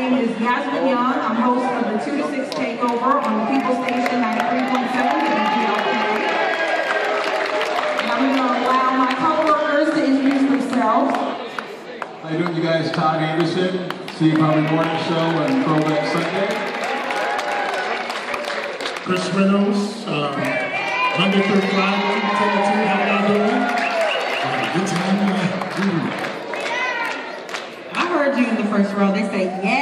name is Yasmin Young. I'm host of the 2 to 6 Takeover on the People Station 93.7 WPLK. And I'm going to allow my co-workers to introduce themselves. How you doing, you guys? Todd Anderson, Steve Harvey Morning Show and Throwback Sunday. Chris Reynolds, Monday through Friday, 10 to 2, how y'all doing? Good time tonight. I heard you in the first row. They say, yeah.